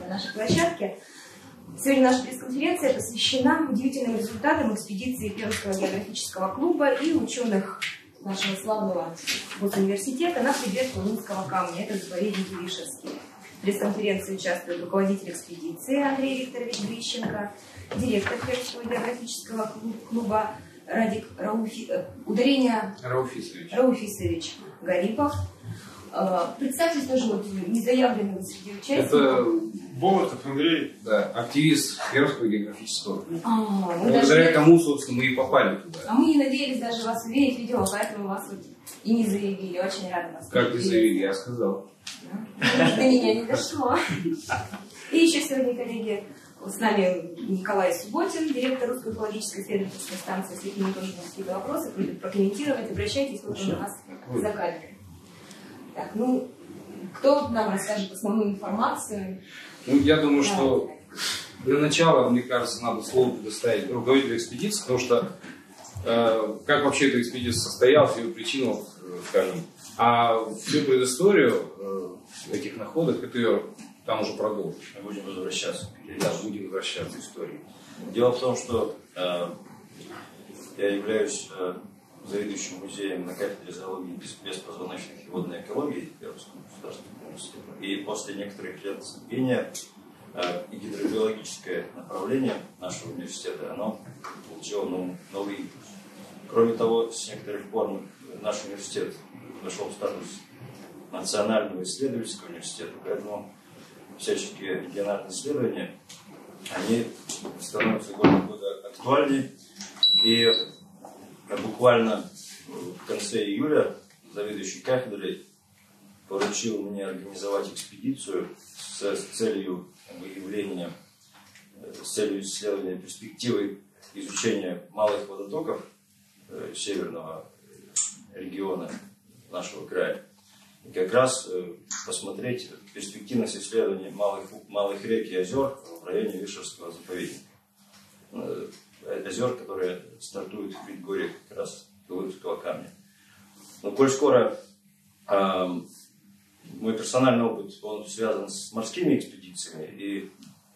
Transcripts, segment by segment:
на нашей площадке. Сегодня наша пресс-конференция посвящена удивительным результатам экспедиции Пермского географического клуба и ученых нашего славного госуниверситета на хребет Кунунского камня. Это заповедник Вишерский. В пресс-конференции участвует руководитель экспедиции Андрей Викторович Грищенко, директор Пермского географического клуба Рауфисович Гарипов. Представьтесь тоже, вот незаявленного среди участников. Это Болотов Андрей, да, активист Пермского географического клуба. Благодаря даже... кому, собственно, мы и попали туда. А мы не надеялись даже вас увидеть, видимо, поэтому вас вот и не заявили. Очень рада вас. Как не заявили, я сказал. До меня не дошло. И еще сегодня, коллеги, с нами Николай Субботин, директор Русской экологической исследовательской станции. Если к нему тоже будут какие-то вопросы, будет прокомментировать, обращайтесь, вот он у нас за кадром. Так, ну, кто нам расскажет основную информацию? Ну, я думаю, что для начала, мне кажется, надо слово предоставить руководителю экспедиции, потому что как вообще эта экспедиция состоялась, ее причину, скажем, а всю предысторию этих находок, это ее там уже продолжим. Мы будем возвращаться. Да, будем возвращаться к истории. Дело в том, что я являюсь заведующим музеем на кафедре зоологии беспозвоночных и водной экологии Пермского государственного университета. И после некоторых лет забвения и гидробиологическое направление нашего университета, оно получило новый импульс. Кроме того, с некоторых пор наш университет вошел в статус национального исследовательского университета, поэтому всяческие региональные исследования, они становятся год от года актуальнее. И буквально в конце июля заведующий кафедрой поручил мне организовать экспедицию с целью выявления, с целью исследования перспективы изучения малых водотоков северного региона нашего края. И как раз посмотреть перспективность исследования малых рек и озер в районе Вишерского заповедника. Озер, которые стартуют в предгорье как раз Кунунского камня. Но коль скоро мой персональный опыт, он связан с морскими экспедициями, и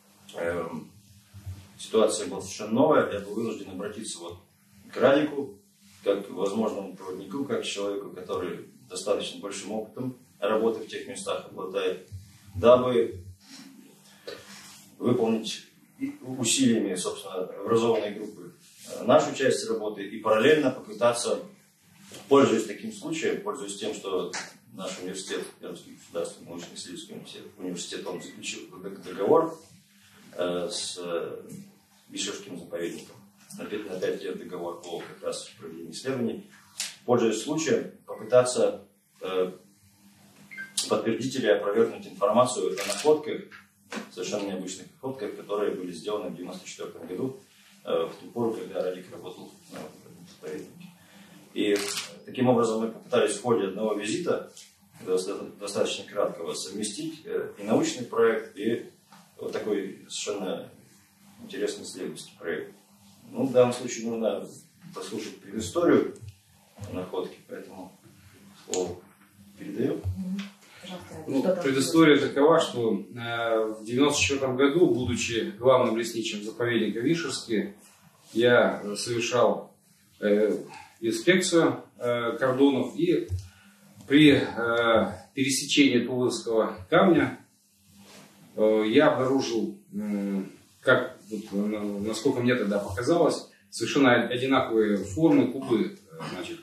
ситуация была совершенно новая, я был вынужден обратиться вот к Радику, как к возможному проводнику, как к человеку, который достаточно большим опытом работы в тех местах обладает, дабы выполнить усилиями, собственно, образованной группы нашу часть работы и параллельно попытаться, пользуясь таким случаем, пользуясь тем, что наш университет, Пермский государственный научно-исследовательский университет, он заключил договор с Вишерским заповедником на 5 лет договор о как раз проведении исследований, пользуясь случаем, попытаться подтвердить или опровергнуть информацию о находках, совершенно необычных находках, которые были сделаны в 1994 году, в ту пору, когда Радик работал на заповеднике. И таким образом мы попытались в ходе одного визита, достаточно краткого, совместить и научный проект, и вот такой совершенно интересный исследовательский проект. Ну, в данном случае нужно послушать предысторию находки, поэтому слово передаю. Ну, предыстория такова, что в 1994 году, будучи главным лесничим заповедника Вишерский, я совершал инспекцию кордонов, и при пересечении Тулынского камня я обнаружил, как, насколько мне тогда показалось, совершенно одинаковые формы кубы. Значит,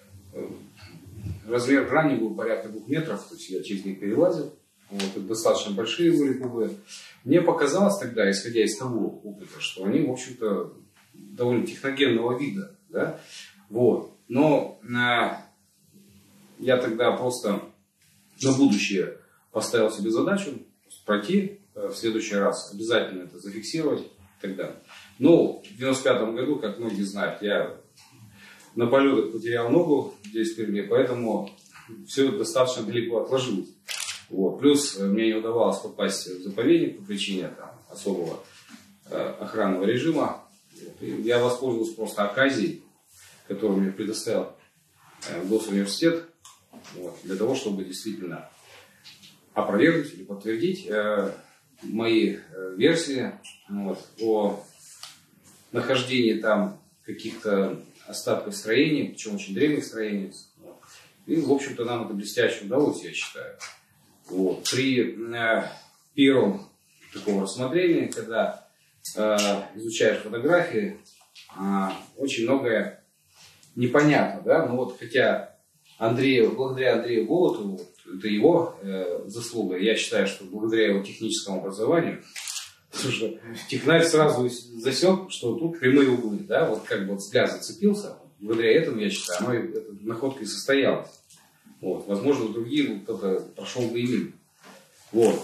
размер грани был порядка 2 метров, то есть я через них перелазил. Вот, достаточно большие были кубы. Мне показалось тогда, исходя из того опыта, что они, в общем-то, довольно техногенного вида. Да? Вот. Но я тогда просто на будущее поставил себе задачу пройти в следующий раз, обязательно это зафиксировать и так далее. Но в 1995 году, как многие знают, я на полетах потерял ногу здесь в Перми, поэтому все достаточно далеко отложилось. Вот. Плюс мне не удавалось попасть в заповедник по причине особого охранного режима. Я воспользовался просто оказией, которую мне предоставил Госуниверситет, для того, чтобы действительно опровергнуть или подтвердить мои версии вот, о нахождении там каких-то остатков строений, причем очень древних строений. И, в общем-то, нам это блестяще удалось, я считаю. Вот. При первом таком рассмотрении, когда изучаешь фотографии, очень многое непонятно, да, но вот хотя благодаря Андрею Болотову, это его заслуга, я считаю, что благодаря его техническому образованию, потому что технарь сразу засек, что тут прямые углы, да, вот как бы вот взгляд зацепился, благодаря этому, я считаю, эта находка и состоялась. Вот. Возможно, другие кто-то прошел бы и мимо. Вот.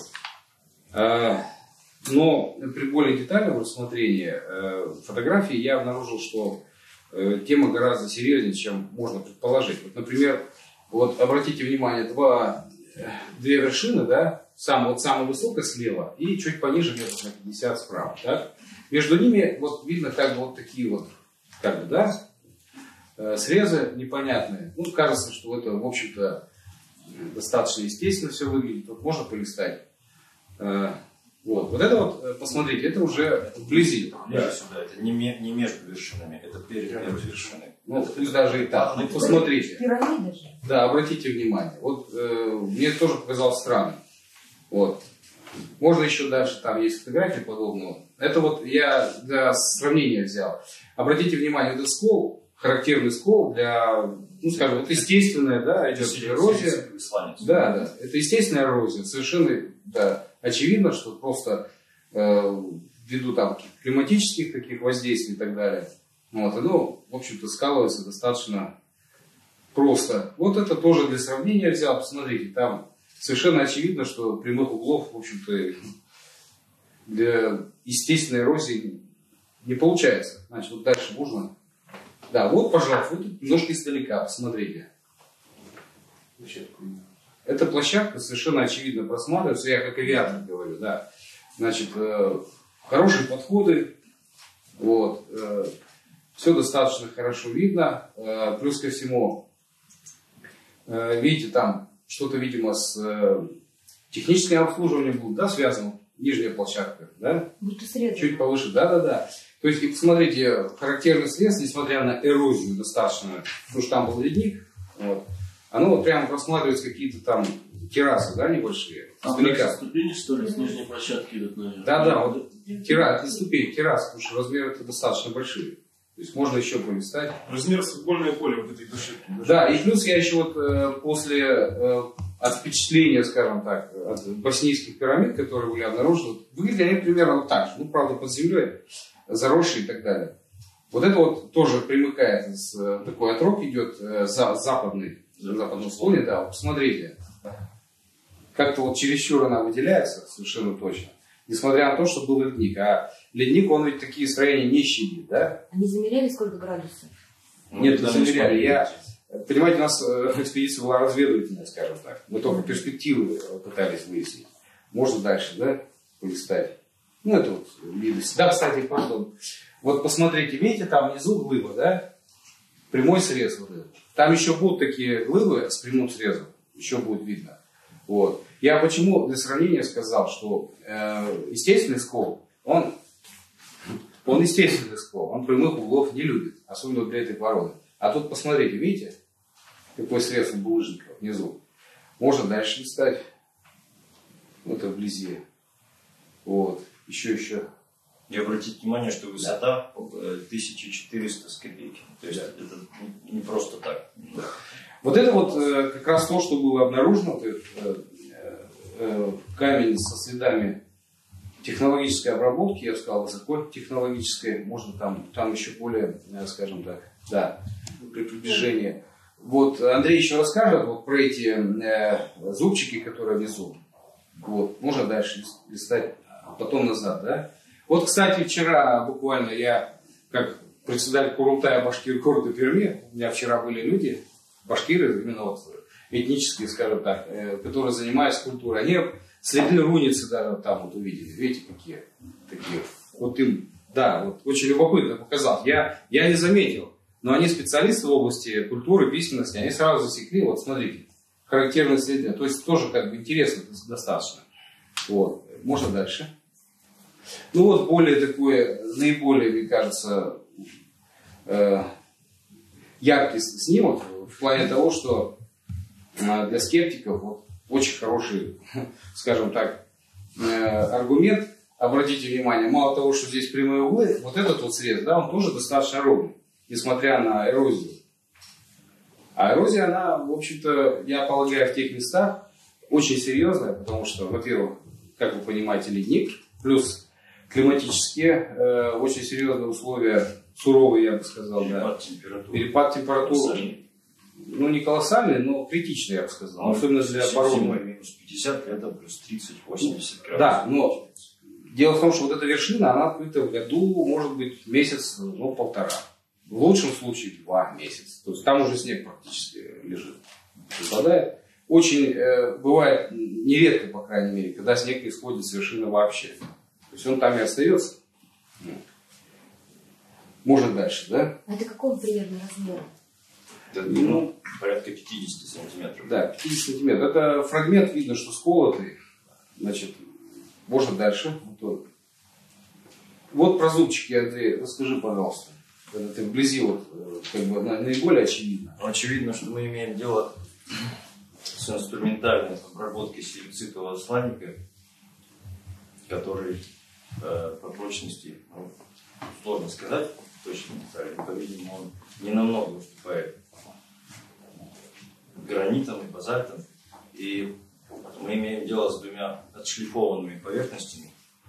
Но при более детальном рассмотрении фотографии я обнаружил, что тема гораздо серьезнее, чем можно предположить. Вот, например, вот обратите внимание, две вершины, да, самая высокая слева и чуть пониже, где-то на 50 справа. Так? Между ними вот видно как бы вот такие вот, как бы, да, срезы непонятные. Ну, кажется, что это, в общем-то, достаточно естественно все выглядит. Вот можно полистать. Вот это вот, посмотрите, это уже вблизи. Ближе сюда, это не между вершинами, это перед вершиной. Ну, пусть даже и так. Ну, посмотрите. Пирамида же. Да, обратите внимание. Вот мне это тоже показалось странным. Вот. Можно еще дальше, там есть фотографии подобного. Это вот я для сравнения взял. Обратите внимание, это скол, характерный скол для, ну, скажем, вот естественная, да, идет эрозия. Да, это естественная эрозия, совершенно, да. Очевидно, что просто ввиду там климатических таких воздействий и так далее, вот, оно, в общем-то, скалывается достаточно просто. Вот это тоже для сравнения взял. Посмотрите, там совершенно очевидно, что прямых углов, в общем-то, для естественной эрозии не получается. Значит, вот дальше можно. Да, вот, пожалуйста, вот немножко издалека, посмотрите. Эта площадка совершенно очевидно просматривается, я как авиатор говорю, да. Значит, хорошие подходы, вот, все достаточно хорошо видно, плюс ко всему, видите, там что-то, видимо, с техническим обслуживанием будет, да, связано, нижняя площадка, да, чуть повыше, да. То есть, посмотрите, характерный срез, несмотря на эрозию достаточно, потому что там был ледник, вот. Оно вот прямо просматривается какие-то там террасы, да, небольшие. Ступени, что ли, с нижней площадки идут, наверное? Да, вот ступени, террасы, потому что размеры достаточно большие. То есть можно еще полистать. Размер с футбольное поле вот этой площадки. Да, и плюс я еще вот после от впечатления, скажем так, от боснийских пирамид, которые были обнаружены, выглядели они примерно вот так же. Ну, правда, под землей, заросшие и так далее. Вот это вот тоже примыкает, такой отрог идет западный. На западном склоне, да, вот посмотрите, как-то вот чересчур она выделяется, совершенно точно, несмотря на то, что был ледник. А ледник, он ведь такие строения не щадит, да? Они замеряли сколько градусов? Нет, не замеряли. Понимаете, у нас экспедиция была разведывательная, скажем так. Мы только перспективы пытались выяснить. Можно дальше, да, полистать. Ну, это вот видность. Да, кстати, пардон. Вот посмотрите, видите, там внизу глыба, да? Прямой срез вот этот. Там еще будут такие глыбы с прямым срезом, еще будет видно. Вот. Я почему для сравнения сказал, что естественный скол, он естественный скол, он прямых углов не любит, особенно для этой породы. А тут посмотрите, видите, какой срез у булыжников внизу. Можно дальше листать. Вот это вблизи. Вот. Еще. И обратите внимание, что высота 1400 с копейки. То есть это не просто так. Вот это вот как раз то, что было обнаружено. Камень со следами технологической обработки, я бы сказал, высокотехнологической. Можно там еще более, скажем так, да, при приближении. Вот Андрей еще расскажет вот про эти зубчики, которые внизу. Вот. Можно дальше листать, а потом назад, да? Вот, кстати, вчера буквально я, как председатель Курултая башкир города Перми, у меня вчера были люди, башкиры, именно вот этнические, скажем так, которые занимаются культурой. Они следы руницы даже там вот увидели. Видите, какие такие. Вот им, да, вот очень любопытно показал. Я не заметил, но они специалисты в области культуры, письменности, они сразу засекли, вот смотрите, характерные следы. То есть тоже как бы интересно достаточно. Вот. Можно дальше. Ну вот более такое, наиболее, мне кажется, яркий снимок в плане того, что для скептиков вот, очень хороший, скажем так, аргумент. Обратите внимание, мало того, что здесь прямые углы, вот этот вот срез, да, он тоже достаточно ровный, несмотря на эрозию. А эрозия, она, в общем-то, я полагаю, в тех местах очень серьезная, потому что, во-первых, как вы понимаете, ледник, плюс климатические очень серьезные условия, суровые, я бы сказал. Перепад да. температуры. Перепад температуры. Ну, не колоссальный, но критичный, я бы сказал. Особенно для породы. Минус 50, летом плюс 30-80 градусов. Да, но дело в том, что вот эта вершина, она открыта в году, может быть, месяц, ну, полтора. В лучшем случае 2 месяца. То есть там уже снег практически лежит. Выпадает. Очень бывает нередко, по крайней мере, когда снег не сходит с вершины вообще. То есть он там и остается. Можно дальше, да? А это какого примерно размера? Это, ну, порядка 50 сантиметров. Да, 50 сантиметров. Это фрагмент, видно, что сколотый. Значит, можно дальше. Вот про зубчики, Андрей, расскажи, пожалуйста. Когда ты вблизи, вот, как бы наиболее очевидно. Очевидно, что мы имеем дело с инструментальной обработкой силицитового сланника, который по прочности, ну, сложно сказать точно, по-видимому, он не намного уступает гранитам и базальтам. И мы имеем дело с двумя отшлифованными поверхностями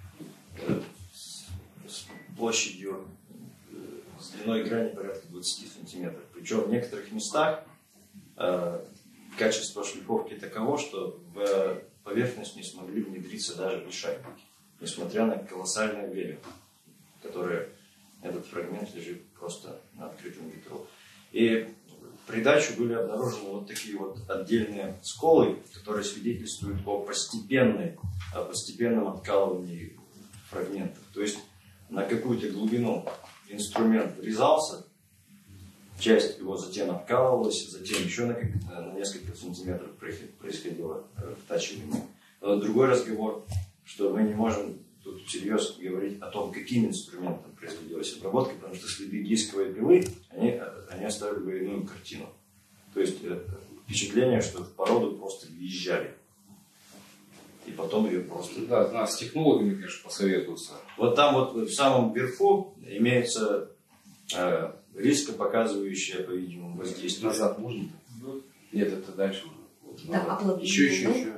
с площадью, с длиной грани порядка 20 сантиметров. Причем в некоторых местах качество шлифовки таково, что в поверхность не смогли внедриться даже лишайники, несмотря на колоссальное время, которое этот фрагмент лежит просто на открытом ветру. И в придачу были обнаружены вот такие вот отдельные сколы, которые свидетельствуют о постепенном откалывании фрагментов. То есть на какую-то глубину инструмент врезался, часть его затем откалывалась, затем еще на несколько сантиметров происходило втачивание. Но другой разговор, что мы не можем тут всерьез говорить о том, каким инструментом производилась обработка, потому что следы дисковой пилы, они оставили бы иную картину. То есть впечатление, что в породу просто въезжали. И потом ее просто... Да, надо с технологами, конечно, посоветоваться. Вот там вот в самом верху имеется рископоказывающее, по-видимому, воздействие. Назад можно? Нет, это дальше уже. Вот, там оплавление.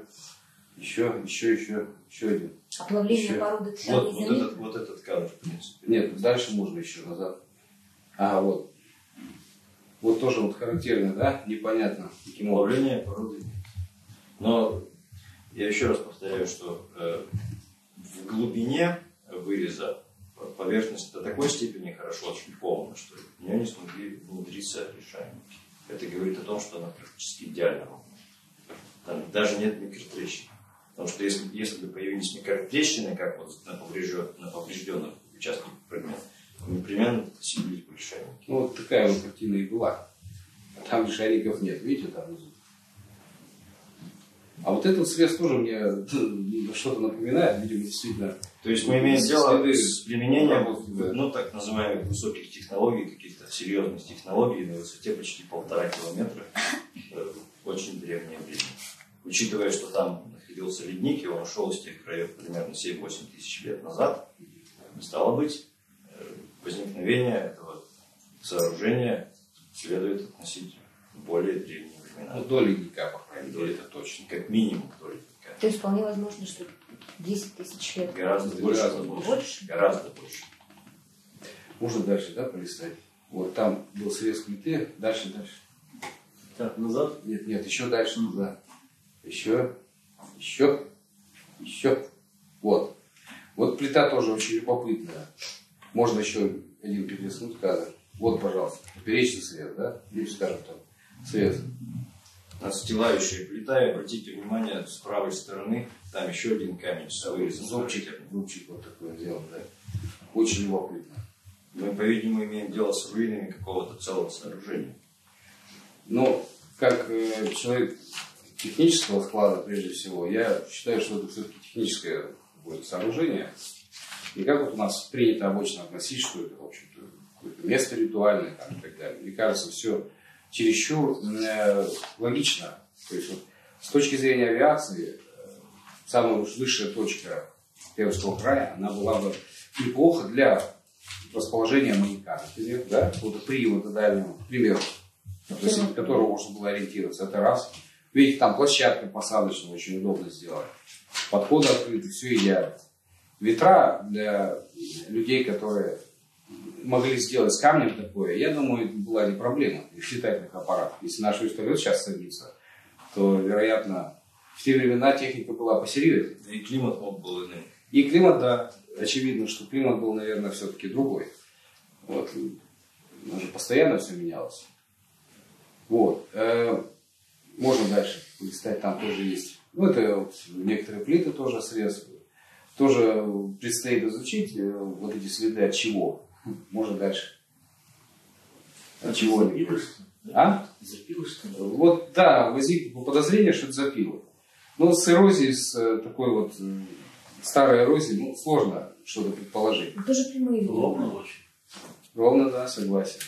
Еще один. Оплавление Еще. породы Вот этот кадр, в принципе. Нет, дальше можно еще назад. А, вот. Вот тоже вот характерно, да? Непонятно. Оплавление породы. Но я еще раз повторяю, что в глубине выреза поверхность до такой степени хорошо отшлифована, что в нее не смогли внедриться лишайники. Это говорит о том, что она практически идеально ровна. Там даже нет микротрещин. Потому что если бы появились микротрещины, как вот на поврежденном участке фрагмента, то непременно поселились бы лишайники. Ну, вот такая вот картина и была. Там лишайников нет, видите, там внизу. А вот этот срез тоже мне что-то напоминает, видимо, действительно. То есть мы имеем дело с применением, ну, так называемых высоких технологий, каких-то серьезных технологий на высоте почти 1,5 километра в очень древнее время. Учитывая, что там находился ледник, и он ушел из тех краев примерно 7-8 тысяч лет назад, стало быть, возникновение этого сооружения следует относить в более древние времена. Ну, до ледника, по крайней мере, это точно. Как минимум до ледника. То есть вполне возможно, что 10 тысяч лет. Гораздо больше. Гораздо больше. Можно дальше, да, полистать? Вот там был срез плиты. Дальше. Так, назад? Нет, еще дальше туда. Еще. Вот. Вот плита тоже очень любопытная. Можно еще один перелистнуть кадр. Вот, пожалуйста, поперечный срез, да? Или, скажем так, срез. Отстилающая плита, и обратите внимание, с правой стороны там еще один камень с вырезом. Зубчик вот такой сделан, да? Очень любопытно. Мы, по-видимому, имеем дело с руинами какого-то целого сооружения. Но как человек, технического склада, прежде всего, я считаю, что это все-таки техническое будет сооружение. И как вот у нас принято обычно относить, что это, в общем-то, какое-то место ритуальное там, и так далее. Мне кажется, все чересчур логично. То есть вот, с точки зрения авиации, самая высшая точка Пермского края, она была бы неплохо для расположения маяка, например, да, какого-то привода дальнего, к примеру, относительно которого можно было ориентироваться. Это раз. Видите, там площадка посадочная, очень удобно сделана. Подходы открыты, все идеально. Ветра для людей, которые могли сделать с камнем такое, я думаю, это была не проблема их летательных аппаратов. Если наш вертолет сейчас садится, то, вероятно, в те времена техника была посерьезнее. И климат мог был иным. И климат, да, очевидно, что климат был, наверное, все-таки другой. Вот. У нас же постоянно все менялось. Вот. Можно дальше листать, там тоже есть. Ну, это вот некоторые плиты тоже срез. Тоже предстоит изучить вот эти следы от чего. Можно дальше. От чего? А? Запилось? Вот, да, возникло подозрение, что это запило. Но с эрозией, с такой вот старой эрозией, ну, сложно что-то предположить. Тоже прямые линии. Ровно очень. Ровно, да, согласен.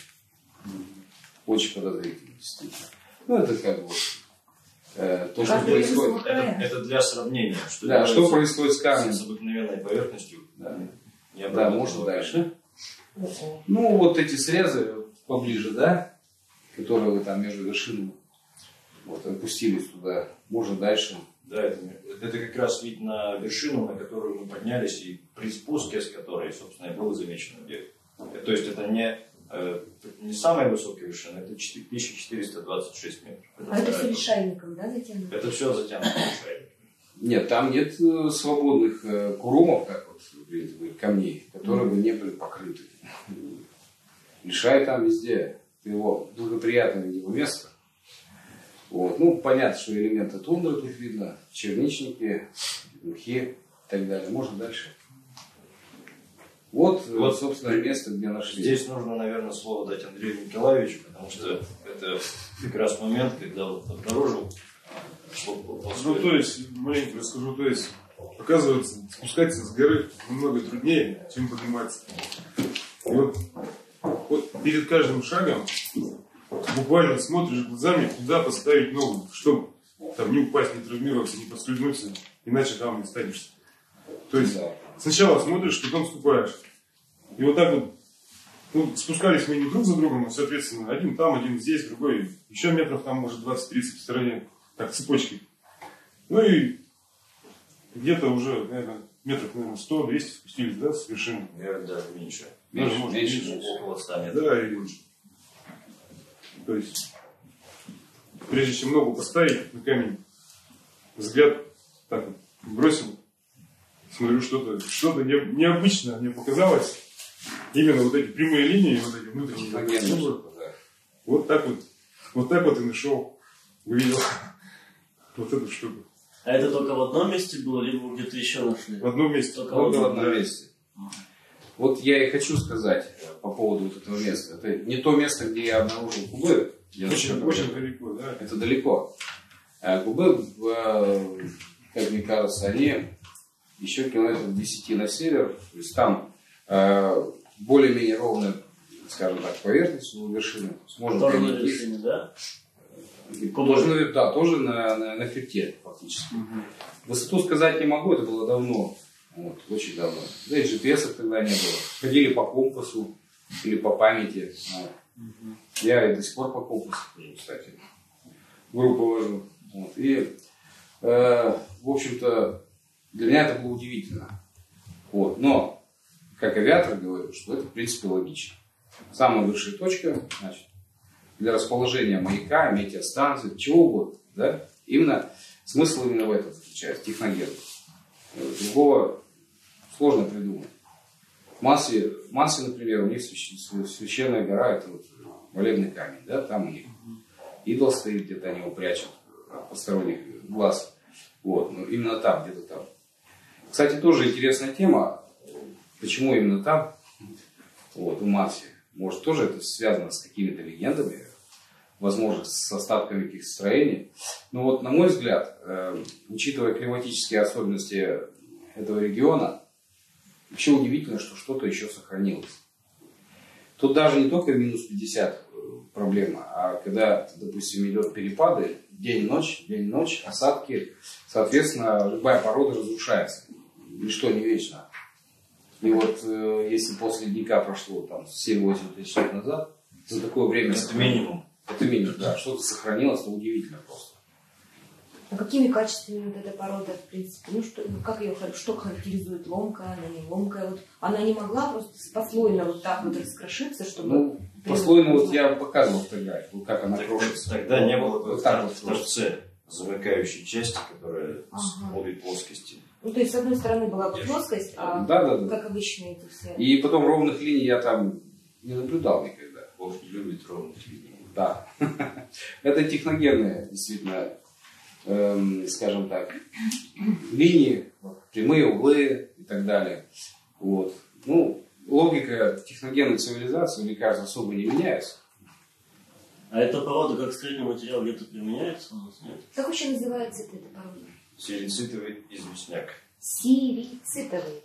Очень подозрительно, действительно. Ну, это как бы то, что происходит. Это для сравнения. Что, да, что происходит с камнем. С обыкновенной поверхностью. Да, Да, можно дальше. Ну, вот эти срезы поближе, да, которые вы там между вершинами вот, опустились туда. Можно дальше. Да, это как раз вид на вершину, на которую мы поднялись, и при спуске, с которой, собственно, и был замечен объект. То есть это не самая высокая вершина, это 1426 метров. Это все лишайником, да, затянуто? Это все затянуто лишайником. Нет, там нет свободных курумов, как вот, камней, которые бы не были покрыты. Лишай там везде. Его благоприятное его место. Вот. Ну, понятно, что элементы тундры тут видно, черничники, мхи и так далее. Можно дальше. Вот, собственно, место, где нашли. Здесь нужно, наверное, слово дать Андрею Николаевичу, потому что это как раз момент, когда он обнаружил. Ну, то есть, маленько расскажу, то есть, оказывается, спускаться с горы намного труднее, чем подниматься. И вот перед каждым шагом буквально смотришь глазами, куда поставить ногу, чтобы там не упасть, не травмироваться, не подскользнуться, иначе там не останешься. То есть, сначала смотришь, потом ступаешь. И вот так вот, ну, спускались мы не друг за другом, но, соответственно, один там, один здесь, другой еще метров там, может, 20-30 в стороне, так, цепочки. Ну и где-то уже, наверное, метров, наверное, 100-200 спустились, да, с вершины. Наверное, даже меньше. Меньше, может, меньше. Около 100 метров. Да, и то есть, прежде чем ногу поставить на камень, взгляд так вот бросил, смотрю, что-то необычное мне показалось. Именно вот эти прямые линии, вот эти внутренние. Вот так вот и нашел, увидел вот эту штуку. А это только в одном месте было, либо вы где-то еще нашли? В одном месте. Только в одном месте. Вот я и хочу сказать по поводу вот этого места. Это не то место, где я обнаружил кубы. Очень далеко, да. Это далеко. Кубы, как мне кажется, они еще километров 10 на север. То есть там более-менее ровная, скажем так, поверхность у вершины. Тоже на вершине, да? Да, тоже на хребте фактически. Высоту сказать не могу, это было давно. Вот, очень давно. Да и GPS тогда не было. Ходили по компасу или по памяти. Я и до сих пор по компасу хожу, кстати. Группу вожу. Вот. И, в общем-то, для меня это было удивительно. Вот. Но, как авиатор говорю, что это, в принципе, логично. Самая высшая точка, значит, для расположения маяка, метеостанции, чего угодно. Да? Смысл именно в этом заключается, техноген. Другого сложно придумать. В Мансе, например, у них священная гора, это вот молебный камень, да, там у них идол стоит, где-то они его прячут от посторонних глаз. Вот, ну, именно там, где-то там. Кстати, тоже интересная тема, почему именно там, вот, в Мансе. Может, тоже это связано с какими-то легендами. возможно, с остатками каких-то строений. Но вот, на мой взгляд, учитывая климатические особенности этого региона, вообще удивительно, что что-то еще сохранилось. Тут даже не только минус 50 проблема, а когда, допустим, идет перепады, день-ночь, осадки, соответственно, любая порода разрушается. Ничто не вечно. И вот если после ледника прошло там 7-8 тысяч лет назад, за такое время... Это минимум. Это минимум, да. Что-то сохранилось, то удивительно просто. А какими качествами вот эта порода, в принципе, что характеризует ломкая, она не ломкая? Вот она не могла просто послойно вот так вот раскрошиться, чтобы... Ну, послойно вот я показывал фотографию, вот как она крошится. Тогда не было бы вот так вот в торце замыкающей части, которая с обе плоскости. Ну, то есть, с одной стороны была бы плоскость, а да. как обычно это все. И потом ровных линий я там не наблюдал никогда. Бог не любит ровных линий. Да. Это техногенные, действительно, скажем так, линии, прямые углы и так далее. Вот. Ну, логика техногенной цивилизации, мне кажется, особо не меняется. А эта порода как строительный материал где-то применяется у нас, нет? Как вообще называется эта порода? Серицитовый известняк. Сирицитовый.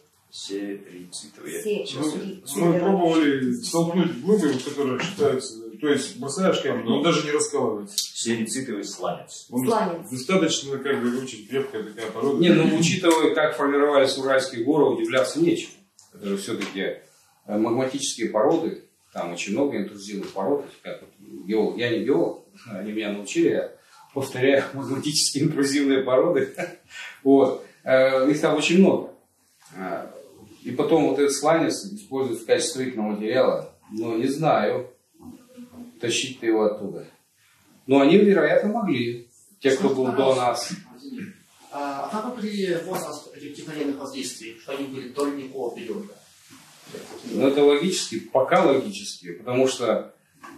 Серицитовый. Мы пробовали столкнуть глыбы, которые считаются, то есть бросаешь камень, но он даже не раскалывается. Серицитовый сланец. Сланец. Достаточно, как бы, очень крепкая такая порода. Не, ну, учитывая, как формировались Уральские горы, удивляться нечему. Это же все-таки магматические породы, там очень много интрузивных пород, как вот геолог. Я не геолог, они меня научили, я повторяю, магматические интрузивные породы. Вот. Их там очень много. И потом вот этот сланец используют в качестве строительного материала. Но не знаю, тащить-то его оттуда. Но они, вероятно, могли. Те, кто был до нас. А какой были возраст этих техногенных воздействий, что они были до ледникового периода? Ну, это логически, пока логически, потому что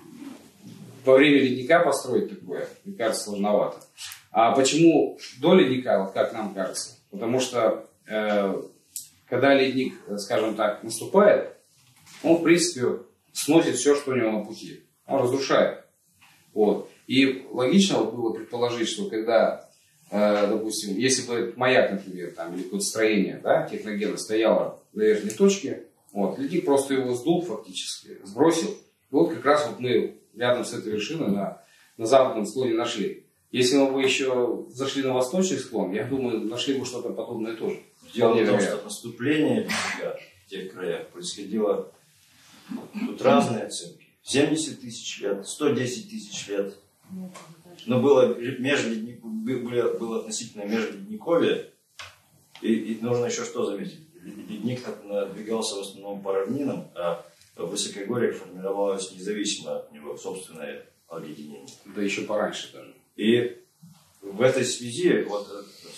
во время ледника построить такое, мне кажется, сложновато. А почему до ледника, вот как нам кажется? Потому что когда ледник, скажем так, наступает, он, в принципе, сносит все, что у него на пути. Он разрушает. Вот. И логично вот было предположить, что когда, допустим, если бы маяк, например, там, или какое-то строение, да, техногенное стояло на верхней точке, вот, ледник просто его сдул фактически, сбросил. И вот как раз вот мы рядом с этой вершиной на западном склоне нашли. Если мы бы еще зашли на восточный склон, я думаю, нашли бы что-то подобное тоже. Дело в том, что наступление ледника в тех краях происходило, тут разные оценки. 70 тысяч лет, 110 тысяч лет. Но было относительно межледниковье. И нужно еще что заметить. Ледник надвигался в основном по равнинам, а в высокогорьях формировалось независимо от него собственное оледенение. Да еще пораньше даже. И в этой связи, вот,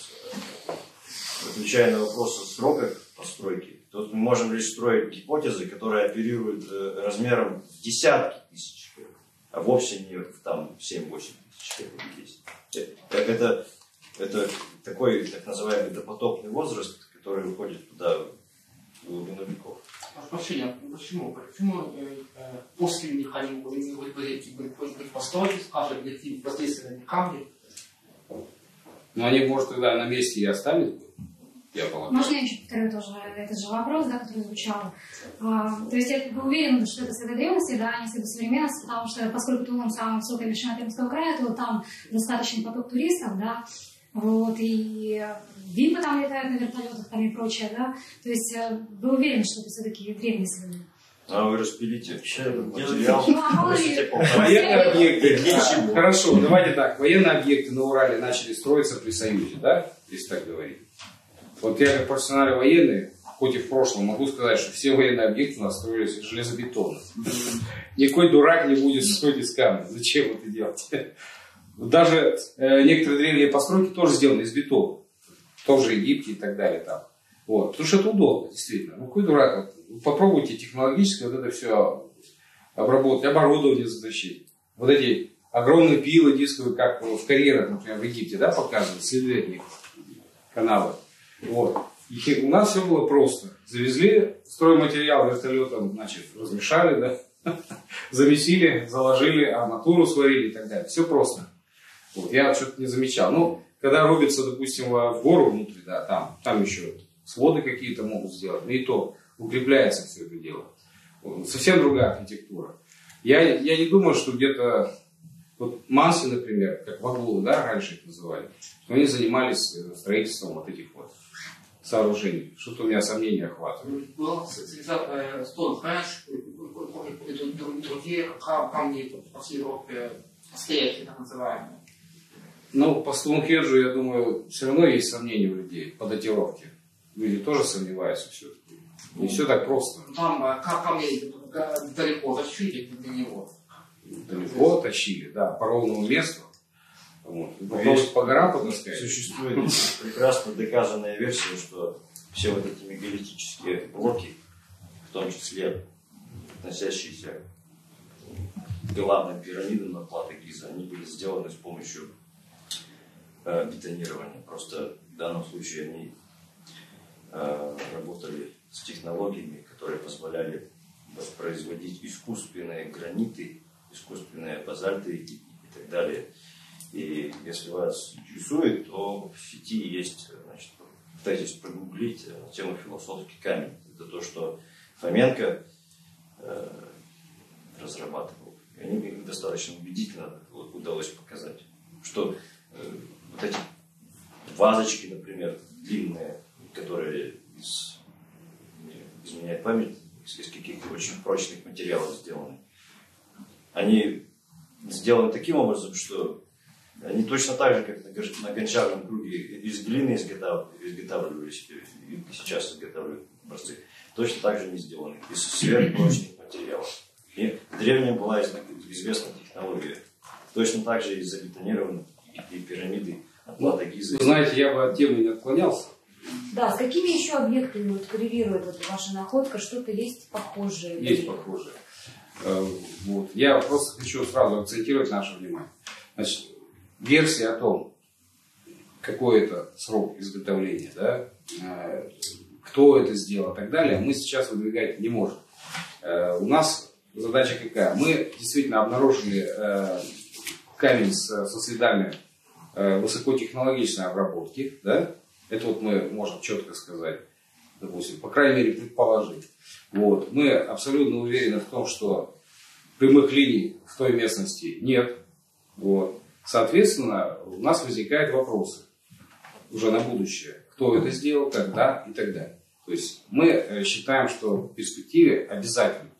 отвечая на вопрос о сроках постройки, тут мы можем лишь строить гипотезы, которые оперируют размером в десятки тысяч лет, а вовсе не там 7-8 тысяч лет. Это такой так называемый допотопный возраст, который выходит туда в глубину веков. Почему? Почему после них они были построены, скажем, какие воздействия на камни? Ну, они, может, тогда на месте и остались бы, я полагаю. Можно я еще повторю тоже этот же вопрос, да, который звучал? То есть я уверена, что это с этой древности, да, не с этой современности, потому что поскольку Тулун самая высокая вершина Пермского края, то там достаточный поток туристов, да, вот, и ВИПы там летают на вертолетах там и прочее, да, то есть вы уверены, что это все-таки древние современные? А вы распилите материал. Военные объекты. Хорошо, давайте так. Военные объекты на Урале начали строиться при Союзе, да? Если так говорить. Вот я как профессиональный военный, хоть и в прошлом, могу сказать, что все военные объекты у нас строились железобетонно. Никакой дурак не будет строить из камня. Зачем это делать? Даже некоторые древние постройки тоже сделаны из бетона. В том же Египте и так далее там. Вот. Потому что это удобно, действительно. Ну, какой дурак. Попробуйте технологически вот это все обработать, оборудование затащить. Вот эти огромные пилы дисковые, как в карьерах, например, в Египте, да, показывают, следы от них, канавы. Вот. И у нас все было просто. Завезли стройматериал вертолетом, значит, размешали, да, Замесили, заложили, арматуру сварили и так далее. Все просто. Вот, я что-то не замечал. Ну, когда рубится, допустим, в гору внутри, да, там еще своды какие-то могут сделать, но и то укрепляется все это дело. Вот, совсем другая архитектура. Я не думаю, что где-то, вот Манси, например, как Ваглу, да, раньше их называли, что они занимались строительством вот этих вот сооружений. Что-то у меня сомнения охватывает. Был Стоунхендж, другие камни по всей Европе, стоящие, так называемые. Ну, по Стоунхенджу, я думаю, все равно есть сомнения у людей по датировке. Люди тоже сомневаются все-таки. Не все так просто. Там камни далеко тащили для него. Далеко тащили, да, по ровному месту. Вот. По горам потаскать. Существует прекрасно доказанная версия, что все вот эти мегалитические блоки, в том числе относящиеся к главным пирамидам на плато Гиза, они были сделаны с помощью бетонирования. Просто в данном случае они работали с технологиями, которые позволяли воспроизводить искусственные граниты, искусственные базальты и так далее. И если вас интересует, то в сети есть, значит, пытайтесь прогуглить тему философский камень. Это то, что Фоменко разрабатывал. И они достаточно убедительно удалось показать, что вот эти вазочки, например, длинные, которые изменяют память, из каких-то очень прочных материалов сделаны, они сделаны таким образом, что они точно так же, как на гончарном круге из глины изготавливались, и сейчас изготавливают образцы, точно так же они сделаны из сверхпрочных материалов. И в древнем была известна технология. Точно так же и забетонированы и пирамиды от плато Гиза. Вы знаете, я бы от темы не отклонялся. Да, с какими еще объектами вот коррелирует эта ваша находка? Что-то есть похожее? Есть похожее. Вот. Я просто хочу сразу акцентировать наше внимание. Значит, версия о том, какой это срок изготовления, да, кто это сделал и так далее, мы сейчас выдвигать не можем. У нас задача какая? Мы действительно обнаружили камень со следами высокотехнологичной обработки, да? Это вот мы можем четко сказать, допустим, по крайней мере предположить. Вот. Мы абсолютно уверены в том, что прямых линий в той местности нет. Вот. Соответственно, у нас возникают вопросы уже на будущее. Кто это сделал, когда и так далее. То есть мы считаем, что в перспективе обязательно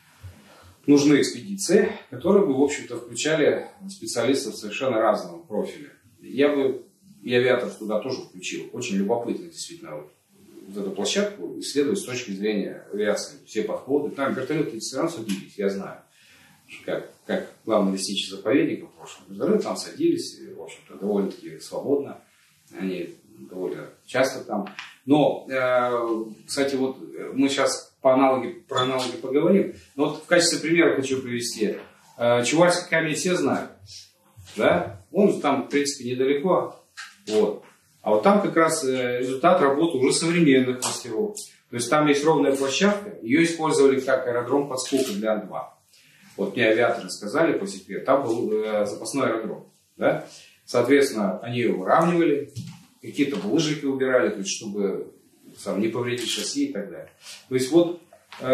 нужны экспедиции, которые бы, в общем-то, включали специалистов совершенно разного профиля. Я бы и авиаторов туда тоже включил. Очень любопытно, действительно, вот эту площадку исследовать с точки зрения авиации. Все подходы. Там вертолеты все равно садились, я знаю. Как главный лесничий заповедника в прошлом. Вертолеты там садились, в общем-то, довольно-таки свободно. Они довольно часто там. Но, кстати, вот мы сейчас про аналоги поговорим. Но вот в качестве примера хочу привести. Чувашский камень все знают. Да? Он там, в принципе, недалеко. Вот. А вот там как раз результат работы уже современных мастеров. То есть там есть ровная площадка, ее использовали как аэродром подскока для Ан-2. Вот мне авиаторы сказали по секрету, там был запасной аэродром. Да? Соответственно, они ее выравнивали, какие-то булыжники убирали, то есть, чтобы не повредить шасси и так далее. То есть вот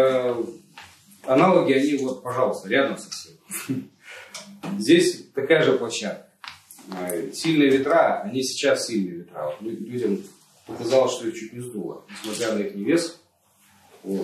аналоги, они вот, пожалуйста, рядом совсем. Здесь такая же площадка. Сильные ветра, они сейчас сильные ветра. Вот людям показалось, что их чуть не сдуло, несмотря на их вес. Вот.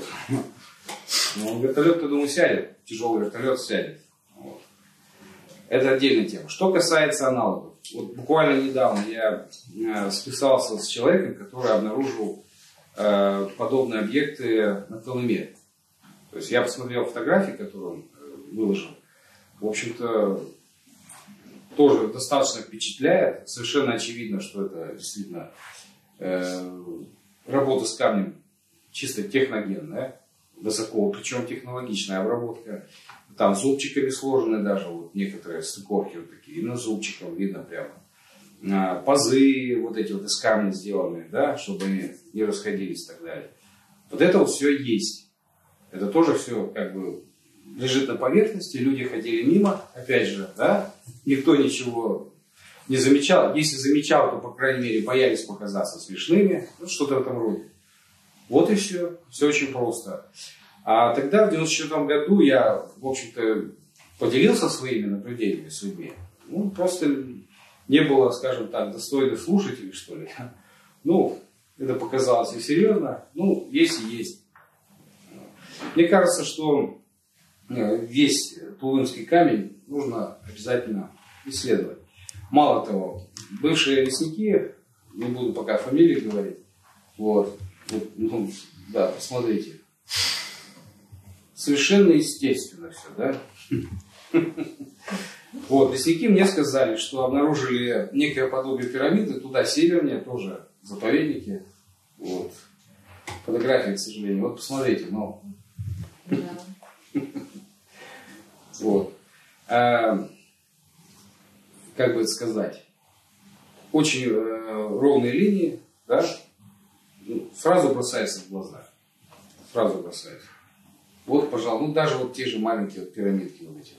Но вертолет, я думаю, сядет. Тяжелый вертолет сядет. Вот. Это отдельная тема. Что касается аналогов. Вот буквально недавно я списался с человеком, который обнаружил подобные объекты на Колыме. То есть я посмотрел фотографии, которые он выложил. В общем-то, тоже достаточно впечатляет. Совершенно очевидно, что это действительно работа с камнем чисто техногенная, высоко, причем технологичная обработка. Там зубчиками сложены даже, вот некоторые стыковки вот такие, именно зубчиком видно прямо. Пазы вот эти вот из камня сделаны, да, чтобы они не расходились и так далее. Вот это вот все есть. Это тоже все как бы лежит на поверхности, люди ходили мимо, опять же, да, никто ничего не замечал. Если замечал, то, по крайней мере, боялись показаться смешными, ну, что-то в этом роде. Вот и все. Все очень просто. А тогда, в 1994 году, я, в общем-то, поделился своими наблюдениями с людьми. Ну, просто не было, скажем так, достойных слушателей, что ли. Ну, это показалось несерьезно. Ну, есть и есть. Мне кажется, что весь Тулымский камень нужно обязательно исследовать. Мало того, бывшие лесники, не буду пока фамилии говорить, вот ну, да, посмотрите. Совершенно естественно все, да? Вот, лесники мне сказали, что обнаружили некое подобие пирамиды, туда севернее, тоже заповедники. Вот. Фотографии, к сожалению. Вот посмотрите, ну. Вот. Как бы это сказать? Очень ровные линии, да? Ну, сразу бросается в глаза. Сразу бросается. Вот, пожалуй, ну даже вот те же маленькие вот пирамидки вот эти.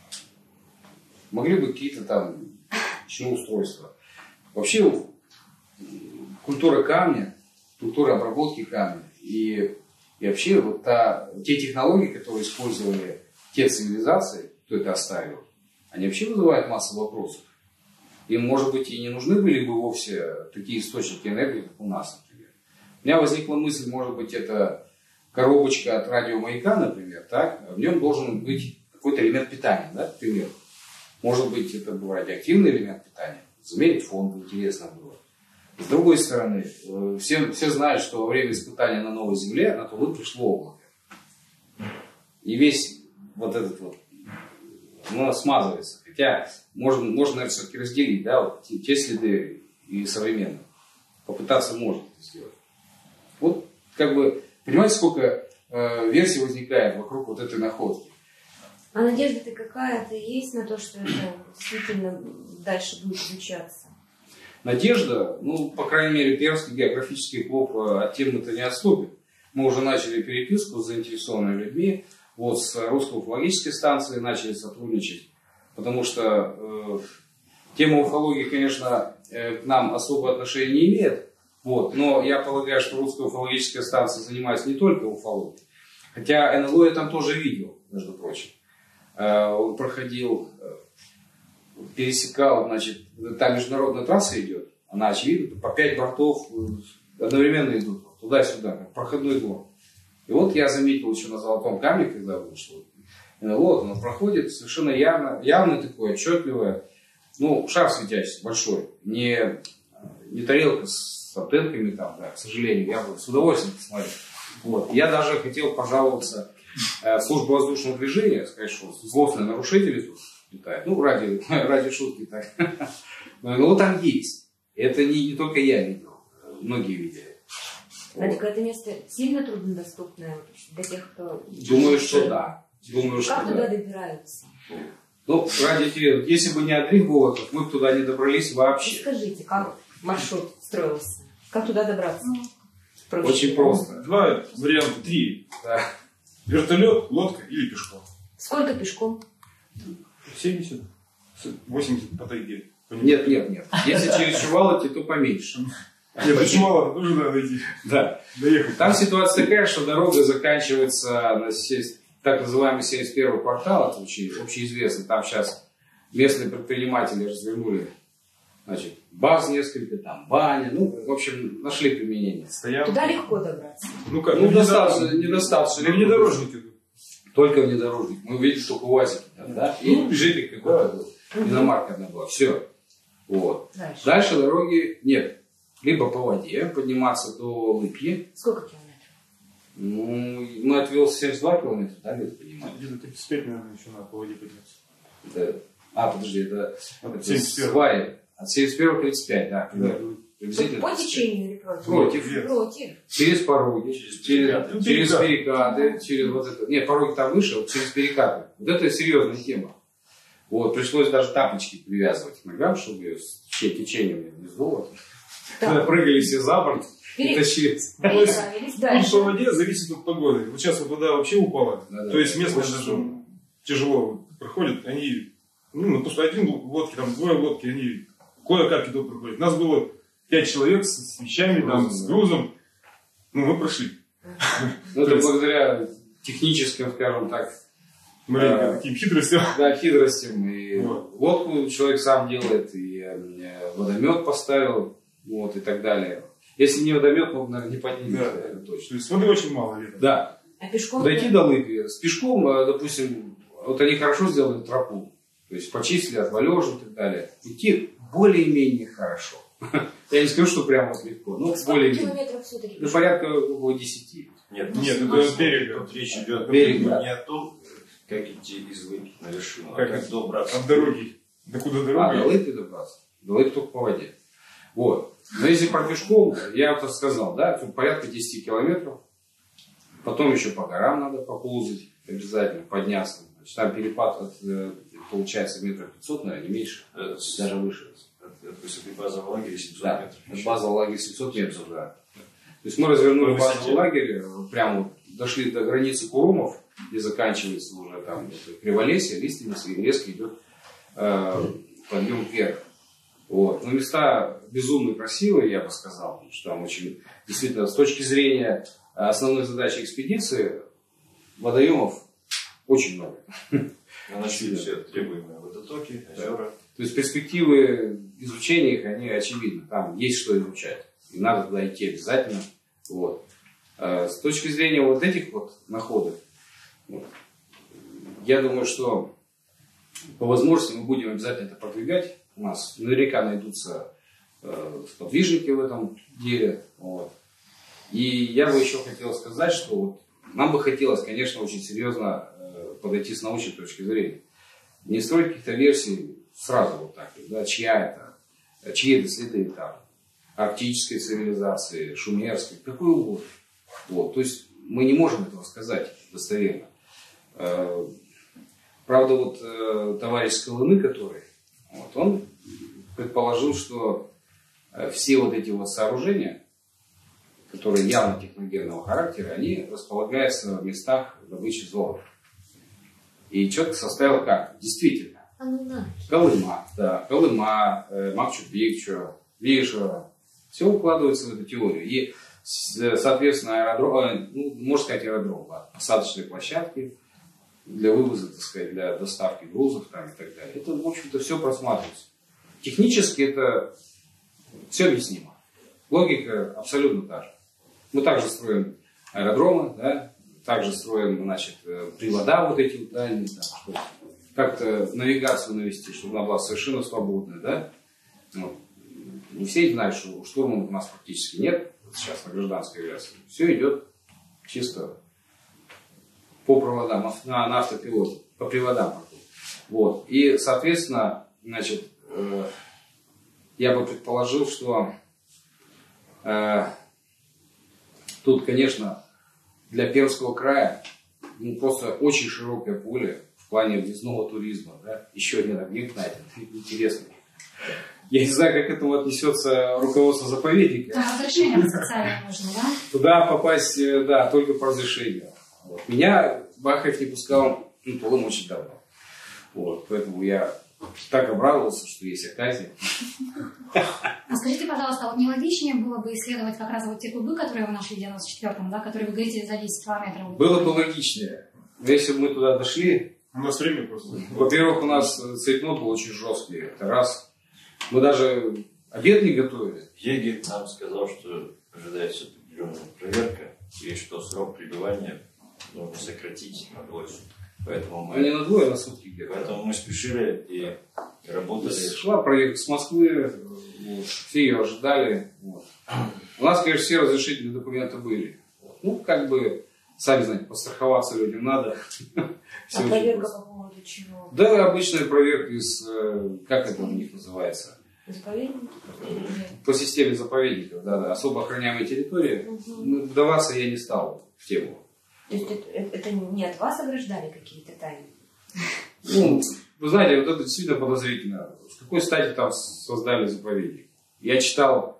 Могли бы какие-то там еще устройства. Вообще культура камня, культура обработки камня и вообще вот те технологии, которые использовали те цивилизации, кто это оставил, они вообще вызывают массу вопросов. Им, может быть, и не нужны были бы вовсе такие источники энергии, как у нас, например. У меня возникла мысль, может быть, это коробочка от радиомаяка, например, так? В нем должен быть какой-то элемент питания, да, к примеру. Может быть, это был радиоактивный элемент питания. Замерить фон интересно было. С другой стороны, все знают, что во время испытания на Новой Земле на Тулым пришло облако. И весь вот этот вот, ну, смазывается. Хотя можно, наверное, все-таки разделить, да, вот те следы и современные. Попытаться можно это сделать. Вот, как бы, понимаете, сколько версий возникает вокруг вот этой находки. А надежда-то какая-то есть на то, что это действительно дальше будет изучаться? Надежда, ну, по крайней мере, Пермский географический клуб от темы-то не отступит. Мы уже начали переписку с заинтересованными людьми. Вот с русской уфологической станцией начали сотрудничать. Потому что тема уфологии, конечно, к нам особого отношения не имеет. Вот, но я полагаю, что русская уфологическая станция занимается не только уфологией. Хотя НЛО я там тоже видел, между прочим. Он проходил, пересекал, значит, там международная трасса идет, она очевидно, по 5 бортов одновременно идут, туда-сюда, как проходной двор. И вот я заметил еще на Золотом камне, когда был, что НЛО, оно проходит совершенно явно такое, отчетливое, ну, шар светящийся, большой, не тарелка с антенками там, да, к сожалению, я бы с удовольствием посмотрел. Вот. Я даже хотел пожаловаться в службу воздушного движения, сказать, что злостные нарушители тут летают. Ну, ради шутки так. Но там есть. Это не только я видел, многие видели. А вот. Это место сильно труднодоступное для тех, кто... Думаю, что да. Как туда добираются? Ну, ради интереса. Если бы не Андрей Болотов, мы бы туда не добрались вообще. Скажите, как маршрут строился? Как туда добраться? Очень просто. 2 варианта, 3. Да. Вертолет, лодка или пешком. Сколько пешком? 70, 80 по тайге. Нет. Если через Шуваловки, то поменьше. Нет, до Шувалова тоже надо идти. Да. Доехать. Там ситуация такая, что дорога заканчивается на так называемый 71-й квартал, это общеизвестный. Там сейчас местные предприниматели развернули, значит, баз несколько, там баня, ну, в общем, нашли применение. Туда легко добраться. Ну как? Ну, недостаточно. Внедорожники идут. Только внедорожник. Мы увидели только УАЗик, да? И джипик какой-то был. Иномарка одна была. Все. Вот. Дальше дороги нет. Либо по воде подниматься до Лыпьи. Сколько километров? Ну, мы отвел 72 километра, да, где-то подниматься. Где-то 35, наверное, еще надо по воде подняться. Да. Подожди, это 71. сваи. От 71 к 35, да. По течению или против? Против. Через пороги, через перекаты, через вот это. Нет, пороги там выше, вот через перекаты. Вот это серьезная тема. Вот, пришлось даже тапочки привязывать к ногам, чтобы с течением не сдуло. Когда прыгали все за борт. Тащились. Переправились Курс дальше. по воде зависит от погоды. Вот сейчас вот вода вообще упала. Да-да. То есть местные Очень даже тяжело проходят. Они, ну, просто один лодки, там двое лодки, они кое-как и то проходят. Нас было 5 человек с вещами, там, с грузом. Ну, мы прошли. Ну, это благодаря техническим, скажем так, Маленько таким хитростям. да, хитростям. И Вот. лодку человек сам делает, и водомет поставил, вот, и так далее. Если не водомет, мы бы, наверное, не поднимем. Да. Это точно. То есть воды очень мало летом. Да. А пешком? Дойти до Лыпи. С пешком, допустим, вот они хорошо сделали тропу. То есть почистили от валежа и так далее. Идти более-менее хорошо. Я не скажу, что прямо вот легко, но Сколько более-менее. километров все-таки? Ну, порядка около 10. Нет, Нет, это от берега. тут речь идет Берег, да. не о том, как идти из Лыпи на вершину, Как а как добраться. От дороги. Да куда До дорога? Лыпи добраться. До Лыпи только по воде. Вот. Но если про пешком, я вот сказал, да, тут порядка 10 километров. Потом еще по горам надо поползать, обязательно подняться. Значит, там перепад от, получается метров 500, наверное, не меньше, даже выше. От высоты базового лагеря 700 Да, метров. от базового лагеря 700 метров, да. То есть мы развернули По высоте. базовый лагерь, прямо вот дошли до границы Курумов, где заканчивается уже там это Криволесье, Лиственница, и резко идет подъем вверх. Вот. Но места безумно красивые, я бы сказал, потому что там очень, действительно, с точки зрения основной задачи экспедиции, водоемов очень много. Мы нашли все требуемые водотоки, озера. То есть перспективы изучения их, они очевидны. Там есть что изучать. И надо туда идти обязательно. Вот. С точки зрения вот этих вот находок, вот, я думаю, что по возможности мы будем обязательно это продвигать. У нас наверняка найдутся сподвижники в этом деле. Вот. И я бы еще хотел сказать, что вот нам бы хотелось, конечно, очень серьезно подойти с научной точки зрения. Не строить каких-то версий сразу вот так, да, чьи это следы там, арктической цивилизации, шумерской, какой угодно. Вот, то есть мы не можем этого сказать достоверно. Правда, вот товарищ Скалыны, который, вот, он предположил, что все вот эти вот сооружения, которые явно техногенного характера, они располагаются в местах добычи золота. И четко составил как? Действительно. Колыма, да, Колыма, Макчу-Пикчу, Вишера. Все укладывается в эту теорию. И, соответственно, аэродром, ну, можно сказать, аэродром, да, посадочные площадки для вывоза, так сказать, для доставки грузов там, и так далее. Это, в общем-то, все просматривается. Технически это все объяснимо. Логика абсолютно та же. Мы также строим аэродромы, да, также строим, значит, привода вот эти вот дальние, да, чтобы как-то навигацию навести, чтобы она была совершенно свободная, да. Вот. Не все знают, что штурманов у нас практически нет сейчас на гражданской авиации. Все идет чисто по проводам, на автопилоте, по приводам. Вот. И, соответственно, значит, я бы предположил, что тут, конечно, для Пермского края ну, просто очень широкое поле в плане въездного туризма. Да? Еще один объект найден, интересный. Я не знаю, как к этому отнесется руководство заповедника. Там разрешение специально нужно, да? Туда попасть, да, только по разрешению. Вот. Меня Бахаев не пускал, ну, по-моему, очень давно. Вот. Поэтому я так обрадовался, что есть оказия. А скажите, пожалуйста, вот нелогичнее было бы исследовать как раз вот те кубы, которые вы нашли в 94-м, да, которые вы говорите за 10 километров? Было бы логичнее. Но если бы мы туда дошли, У нас время просто. во-первых, у нас цейтнот был очень жесткий. Это раз. Мы даже обед не готовили. Егерь нам сказал, что ожидается определенная проверка, и что срок пребывания нужно сократить на двое суток. Поэтому А не мы, на двое, а на сутки где-то. поэтому мы спешили и работали. Шла проверка с Москвы, вот, все ее ожидали. Вот. У нас, конечно, все разрешительные документы были. Вот. Ну, как бы, сами знаете, постраховаться людям надо. Всё А очень проверка просто. по поводу чего? Да, обычная проверка из, как это у них называется? Заповедник? По системе заповедников, да, особо охраняемой территории. Ну, вдаваться я не стал в тему. То есть это не от вас ограждали какие-то тайны? Ну, вы знаете, вот это действительно подозрительно. С какой стати там создали заповедник? Я читал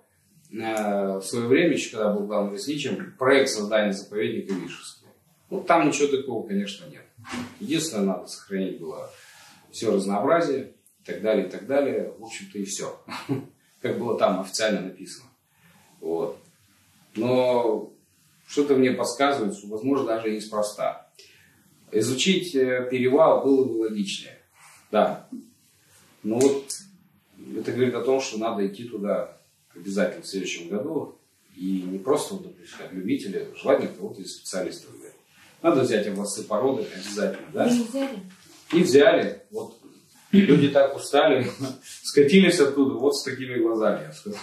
в свое время, еще когда был главным лесничим, проект создания заповедника Вишевский. Ну, там ничего такого, конечно, нет. Единственное, надо сохранить было все разнообразие и так далее, и так далее. В общем-то, и все. Как было там официально написано. Вот. Но что-то мне подсказывает, что, возможно, даже неспроста. Изучить перевал было бы логичнее. Да. Но вот это говорит о том, что надо идти туда обязательно в следующем году. И не просто, вот, допустим, как любители, желательно кого-то из специалистов взять. Надо взять образцы породы обязательно, да? И взяли. И взяли. Вот люди так устали, скатились оттуда вот с такими глазами, я сказал.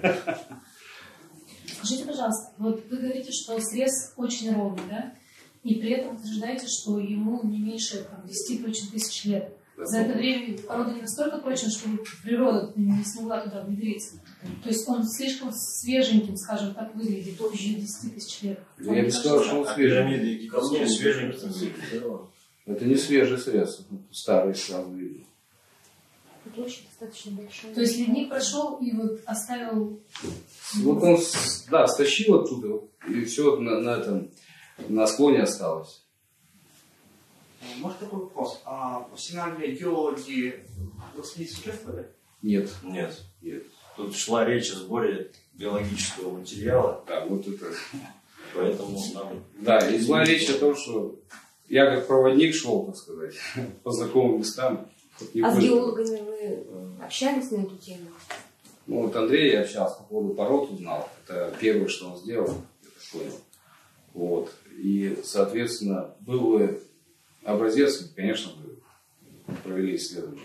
Скажите, пожалуйста, вот вы говорите, что срез очень ровный, да? И при этом утверждаете, что ему не меньше 10 точно тысяч лет. За это время порода не настолько прочна, что природа не смогла туда внедриться. То есть он слишком свеженьким, скажем так, выглядит, позже 10 тысяч лет. Я не сказал, что он свежий. Египетские свеженькие. Это не свежий срез, это старый сразу видно. Площадь достаточно большая. То есть ледник прошел и вот оставил... Вот он, да, стащил оттуда, и все на склоне осталось. Может такой вопрос? А профессиональные геологи в экспедиции участвовали? Нет. Нет. Тут шла речь о сборе биологического материала, Да, вот это. поэтому нам... Да, и шла речь о том, что я как проводник шел, так сказать, по знакомым местам. А с геологами вы общались на эту тему? Ну, вот Андрей я общался по поводу пород, узнал. Это первое, что он сделал, я так понял. Вот. И, соответственно, был бы образец, конечно, бы провели исследование.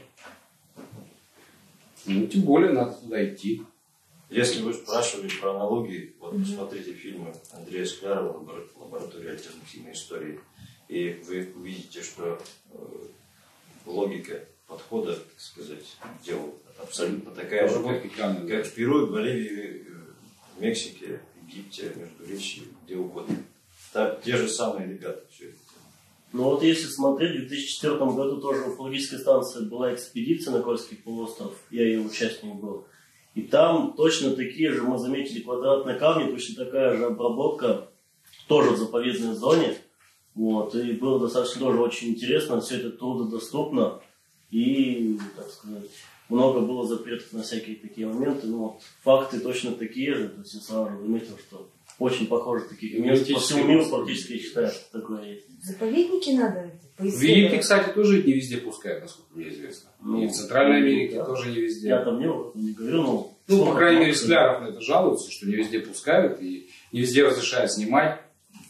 Ну, тем более, надо туда идти. Если вы спрашивали про аналогии, вот посмотрите фильмы Андрея Склярова «Лаборатория альтернативной истории», и вы увидите, что логика подхода, так сказать, к делу абсолютно такая же, как в Перу, Боливии, в Мексике, Египте, Междуречье, где угодно. Так, те же самые ребята все это. Ну вот если смотреть, в 2004 году тоже в уфологической станции была экспедиция на Кольский полуостров, я ее участник был. И там точно такие же, мы заметили квадратные камни, точно такая же обработка, тоже в заповедной зоне. Вот, и было достаточно тоже очень интересно, все это трудодоступно. И, так сказать, много было запретов на всякие такие моменты. Но вот, факты точно такие же. То есть я сразу заметил, что очень похоже таких мест по всему миру практически, я считаю, что такое есть. Заповедники надо В Египте, кстати, тоже не везде пускают, насколько мне известно. И в Центральной Америке тоже не везде. Я там не говорю, но... Ну, по крайней мере, Скляров на это жалуется, что не везде пускают и не везде разрешают снимать.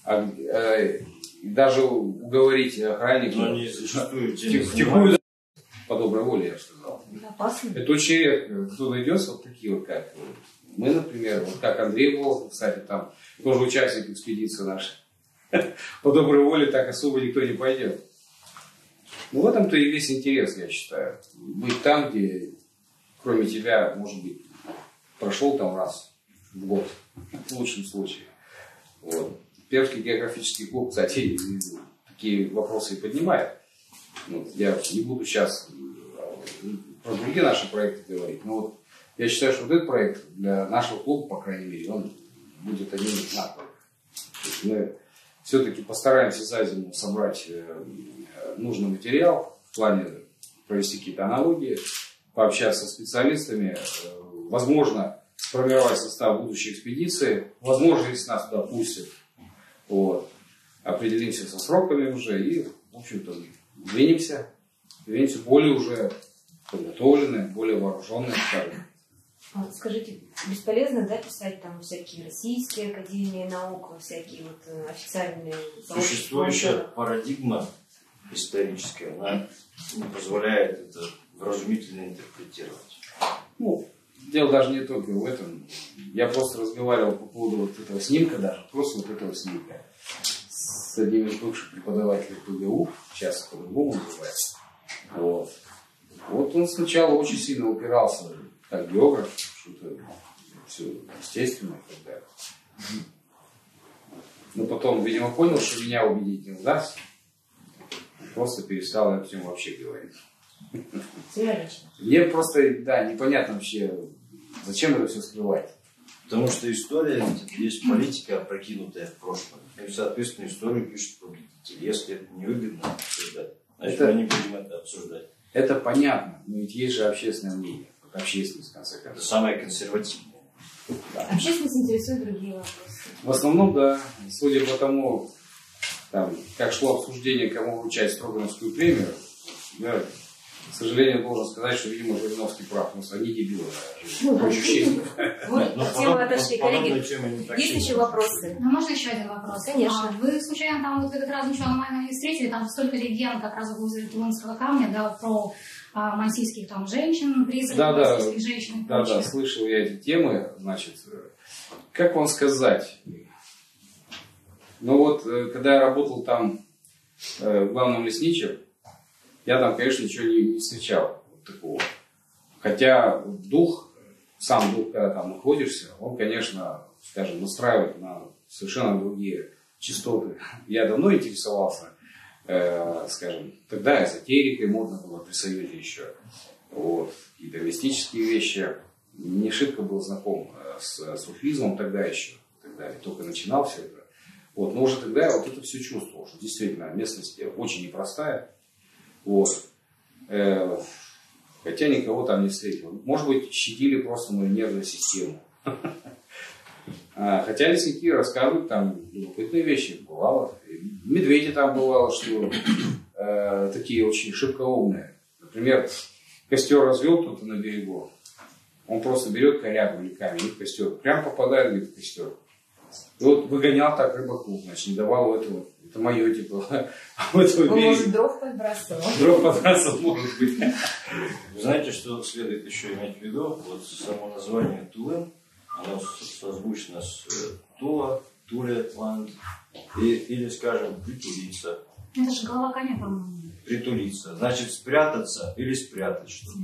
И даже уговорить охранника... Но они зачастую втихую по доброй воле, я бы сказал. Опасно. Это очень редко. Кто найдется, вот такие вот как мы, например, вот как Андрей Волков, кстати, там тоже участник экспедиции нашей. По доброй воле так особо никто не пойдет. Ну, в этом-то и весь интерес, я считаю. Быть там, где кроме тебя, может быть, прошел там раз в год, в лучшем случае. Вот. Пермский географический клуб, кстати, такие вопросы и поднимает. Вот. Я не буду сейчас про другие наши проекты говорить, но вот я считаю, что вот этот проект для нашего клуба, по крайней мере, он будет одним из знаковых. Мы все-таки постараемся за зиму собрать нужный материал в плане провести какие-то аналогии, пообщаться со специалистами, возможно, сформировать состав будущей экспедиции, возможно, если нас туда пустят, вот, определимся со сроками уже и, в общем-то, двинемся более уже подготовленные, более вооруженные, скажем. Скажите, бесполезно, да, писать там всякие российские академии наук, всякие вот официальные сообщества? Существующая парадигма историческая, она не позволяет это вразумительно интерпретировать. Ну, дело даже не только в этом. Я просто разговаривал по поводу вот этого снимка даже, просто вот этого снимка с одним из бывших преподавателей ПГУ, сейчас по-другому называется. Вот он сначала очень сильно упирался, как географ, что-то все естественно и так далее. Но потом, видимо, понял, что меня убедить не удастся. Просто перестал на эту тему вообще говорить. Символично. Мне просто, да, непонятно вообще, зачем это все скрывать. Потому что история, есть политика, опрокинутая в прошлое. И, соответственно, историю пишут победители. Если это невыгодно обсуждать, значит, мы не будем это обсуждать. Это понятно, но ведь есть же общественное мнение. Вот общественность, в конце концов. Это самое консервативное. Да. Общественность интересует другие вопросы. В основном, да, судя по тому, там, как шло обсуждение, кому вручать Строгановскую премию, да, к сожалению, должен сказать, что, видимо, Жириновский прав, потому что они дебилы, по ощущениям. Мы от темы отошли, коллеги. Есть еще вопросы? Ну, можно еще один вопрос? Конечно. Вы случайно там вот в этот раз ничего нормального не встретили? Там столько легенд как раз возле Тулынского камня, да, про мансийских там женщин, призраков мансийских женщин. Да, слышал я эти темы. Значит, как вам сказать? Ну вот, когда я работал там главным лесничим, я там, конечно, ничего не встречал вот такого. Хотя сам дух, когда там находишься, он, конечно, скажем, настраивает на совершенно другие частоты. Я давно интересовался, скажем, тогда эзотерикой модно было при Союзе еще. Вот. Какие-то мистические вещи. Не шибко был знаком с суфизмом тогда еще. Тогда я только начинал все это. Вот. Но уже тогда я вот это все чувствовал, что действительно местность очень непростая. Вот. Хотя никого там не встретил. Может быть, щадили просто мою нервную систему. Хотя лесники рассказывают там любопытные вещи. Бывало. Медведи там бывало, что такие очень шибко умные. Например, костер развел кто-то на берегу. Он просто берет корягу или камень и в костер. Прям попадает в костер. И вот выгонял так рыбаку, значит, не давал этого. Это мое, типа. Он, может, дров подбрасывал. Дров подбрасывал, может быть. Вы знаете, что следует еще иметь в виду? Вот само название Тулын, оно созвучно с Тула, Тулетланд, или, скажем, притулиться. Это же голова коня, по-моему. Притулиться. Значит, спрятаться или спрятать что-то.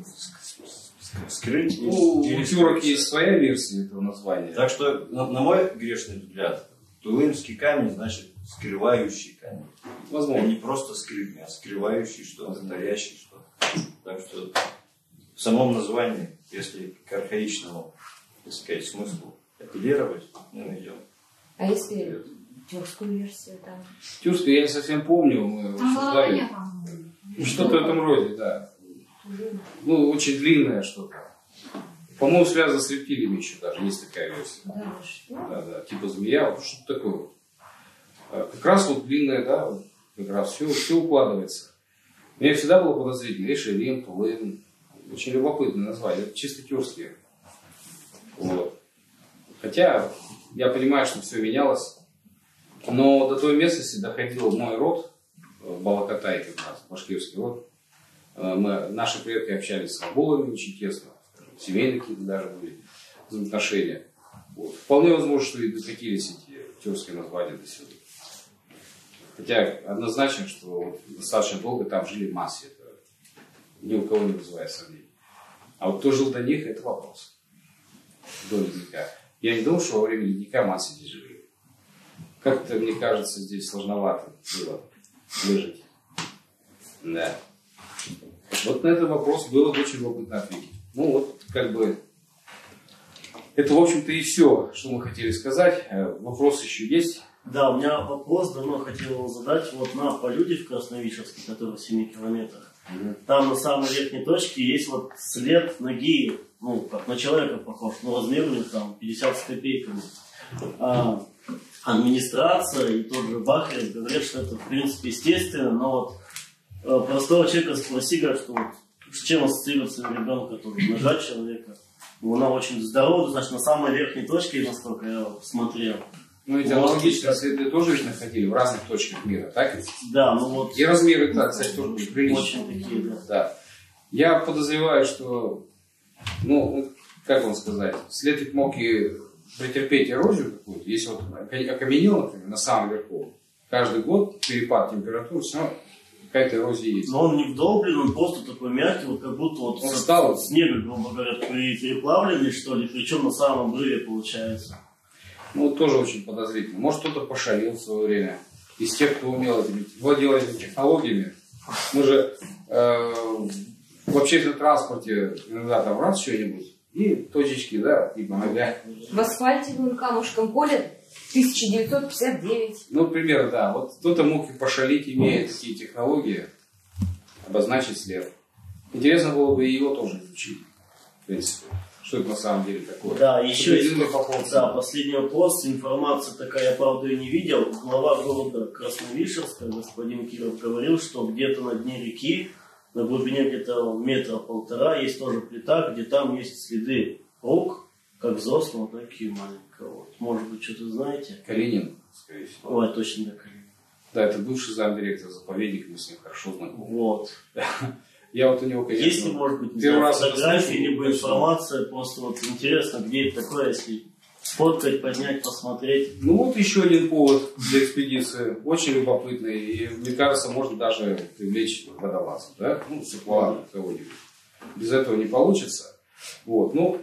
Скрыть У или тюрок есть своя версия этого названия. Так что, на мой грешный взгляд, Тулынский камень значит скрывающий камень. Возможно. Не просто скрытный, а скрывающий что-то, настоящий что-то. Так что в самом названии, если к архаичному, так сказать, смыслу апеллировать, мы найдем. А если тюркскую версию там? Тюркскую я не совсем помню, мы обсуждали. Что-то в этом роде, да. Ну, очень длинное что-то. По-моему, связано с рептилиями еще даже, есть такая версия. Да, что? Да, типа змея, вот что-то такое вот. Как раз вот длинное, да, вот, как раз все укладывается. Мне всегда было подозрительно, Эшелим, Тулын, очень любопытное название, это чисто тюркские. Вот. Хотя я понимаю, что все менялось, но до той местности доходил мой род, Балакатай как раз, башкирский род. Наши предки общались с монголами очень тесно, семейные какие-то даже были взаимоотношения. Вот. Вполне возможно, что и докатились эти тюркские названия до сюда. Хотя однозначно, что достаточно долго там жили массы, это ни у кого не вызывает сомнений. А вот кто жил до них, это вопрос. До ледника. Я не думал, что во время ледника массы здесь жили. Как-то, мне кажется, здесь сложновато было выжить. Да. Вот на этот вопрос было бы очень любопытно ответить. Ну вот, как бы, это, в общем-то, и все, что мы хотели сказать. Вопрос еще есть? Да, у меня вопрос, давно хотел его задать. Вот на полюде в Красновишевске, который в 7 километрах, там на самой верхней точке есть вот след ноги, ну, как на человека похож, но размер у них там 50 с копейками. Администрация и тот же Бахарев говорят, что это, в принципе, естественно, но вот простого человека спроси, говорят, что вот, с чем ассоциируется ребенка, тоже нога человека. Она очень здоровая, значит, на самой верхней точке, насколько я смотрел. Ну, эти аналогичные следы тоже ведь находили в разных точках мира, так? Да, ну вот. И размеры, да, кстати, тоже были приличные. Очень такие, да. Да. Я подозреваю, что, ну, как вам сказать, след мог и претерпеть эрозию какую-то, если вот окаменел, например, на самом верху, каждый год перепад температур, все равно какая-то эрозия есть. Но он не вдолблен, он просто такой мягкий, вот как будто вот снега, грубо говоря, переплавленный, что ли, причем на самом обрыве получается. Ну, тоже очень подозрительно. Может, кто-то пошалил в свое время. Из тех, кто владел этими технологиями. Мы же в общественном транспорте иногда там раз что-нибудь, И точечки, да, типа нога. В асфальтовым камушком поле 1959. Ну, примерно, да. Вот кто-то мог и пошалить, имея такие технологии, обозначить след. Интересно было бы и его тоже изучить, в принципе. Что это на самом деле такое? Да, еще есть да, последний вопрос. Информация такая, я правда ее не видел. Глава города Красновишерска, господин Киров, говорил, что где-то на дне реки, на глубине где-то 1-1,5 метра, есть тоже плита, где там есть следы рук, как взрослого, так и маленького. Вот. Может быть, что-то знаете? Калинин, скорее всего. Ой, точно, да, Калинин. Да, это бывший замдиректора заповедника, мы с ним хорошо знакомы. Вот. Я вот у него, конечно, Если, может быть, первый раз фотографии, либо точно. информация, просто вот интересно, где это такое, если сфоткать, поднять, посмотреть. Ну вот еще один повод для экспедиции, очень любопытный, и мне кажется, можно даже привлечь водолазов, да, ну, с аквалангом кого-нибудь. Без этого не получится. Вот, ну,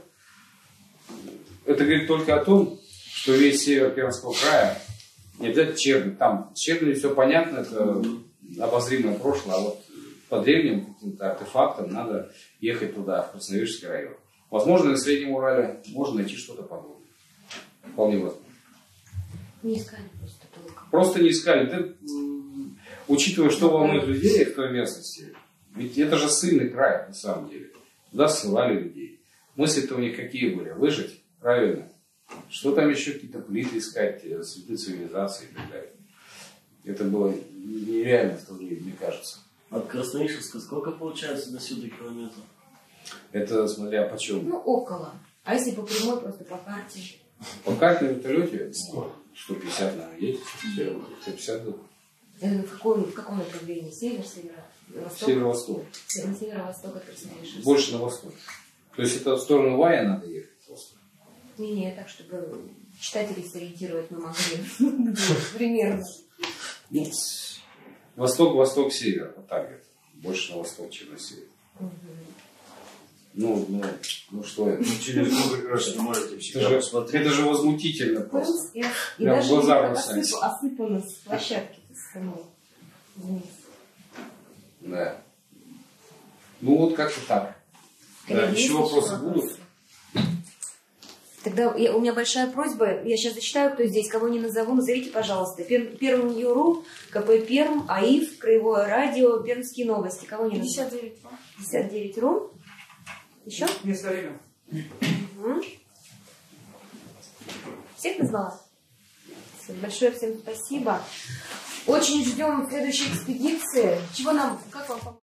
это говорит только о том, что весь север Пермского края, не обязательно Черный, там с Черным все понятно, это обозримое прошлое, а вот по древним каким-то артефактам надо ехать туда, в Красновишерский район. Возможно, на Среднем Урале можно найти что-то подобное. Вполне возможно. Не искали просто толком. Просто не искали. Да, учитывая, что волнует людей в той местности, ведь это же ссыльный край, на самом деле. Туда ссылали людей. Мысли-то у них какие были? Выжить? Правильно. Что там еще какие-то плиты искать, следы цивилизации и так далее. Это было нереально в то время, мне кажется. От Красновишерска сколько получается до сюда километров? Это смотря по чем. Ну, около. А если по прямой, просто по карте? По карте на вертолете 150, наверное, есть. 150 был. В каком направлении? Север, северо-восток? Северо-восток. На северо-восток от Красновишерска. Больше на восток. То есть это в сторону Вая надо ехать просто. Не, так, чтобы читателей сориентировать мы могли. Где примерно. Восток, север. Вот так где-то. Больше на восток, чем на север. Ну что это? Через Google Earth можете всегда посмотреть. Это же возмутительно просто. И Прям даже в глаза так бросается. осыпано с площадки самой вниз. Да. Ну вот как-то так. Да, Есть еще вопросы будут? Тогда у меня большая просьба. Я сейчас зачитаю, кто здесь, кого не назову. Назовите, пожалуйста. Первым Юру, КП Перм, АИФ, Краевое радио, Пермские новости. Кого не назову? 59 РУ. Еще? Вместо время. Угу. Всех назвала? Большое всем спасибо. Очень ждем следующей экспедиции. Чего нам, как вам помочь?